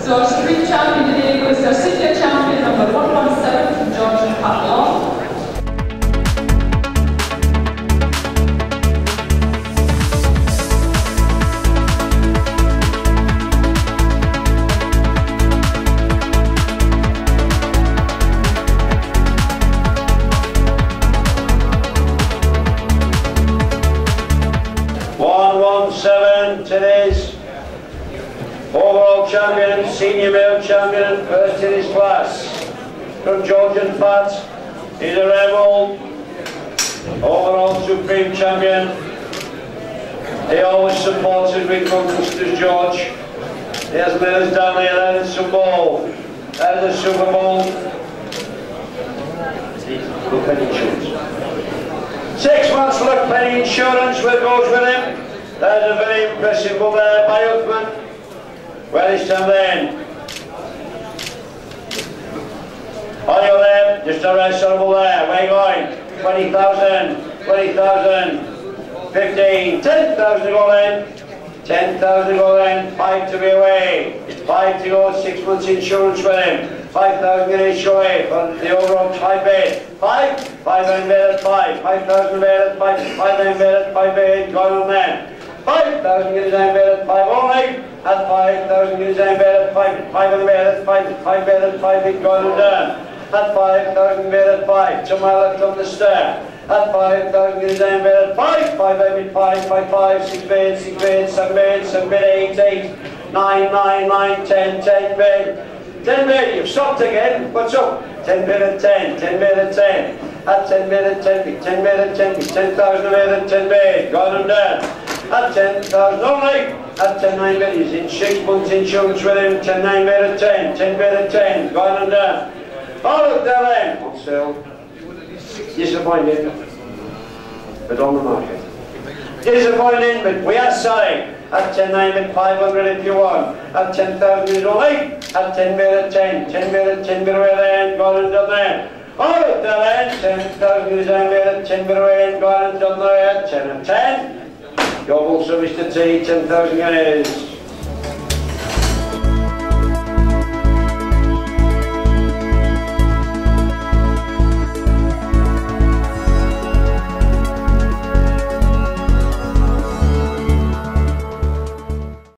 So our street champion today goes to our senior champion number 117 from George and Pat Long. Today's overall champion, senior male champion, first in his class. From George and Pat, he's a rebel, overall supreme champion. He always supports us with confidence, George. He has let us down here, that is some ball. That is a Super Bowl. Look Penny Insurance. 6 months Look Penny Insurance goes with him. That is a very impressive ball there by Huffman. Well, it's time then. On your left, just a rest ball there. Where are you going? 20,000, 20,000, 15, 10,000 to go then. 10,000 to go then. 5 to be away. 5 to go, 6 months insurance with him. 5,000 in each away for the overall 5 bid. 5, 5 bid at 5, 5,000 bid at 5, 5 bid at 5 bid, going on there. 5,000 units bid at 5 only, at 5,000 units bid at 5, 5 bid at 5, 5 bid at 5 bid going on down. At 5,000 bid at 5, to my left on the stair. At 5,000 units bid at 5, 5 bid 5, 5, 5, 6 bid, 6 bid, 7 bid, 7 bid, 8, 8, 9, 9, 9, 10, 10 bid. 10 bid, you've stopped again, what's up? 10 bid at 10, 10 bid at 10. At 10 bid at 10 bid, 10 bid at 10 bid, 10,000 bid at 10 bid, going on down. At 10,000 only, at 10, 9 bid, he's in 6 months insurance with him, 10, 9 bid at 10, 10 bid at 10, going on down. All of them then, on sale. Disappointing, but on the market. Disappointing, but we are selling. At 10, 9 bid, 500 if you want. At 10,000 is only, at 10 bid at 10, 10 bid at 10 bid away then, going on down there. All of them then, 10,000 is bid at 10 bid away and going on down there, 10 and 10. Your full service to T, 10,000 guineas.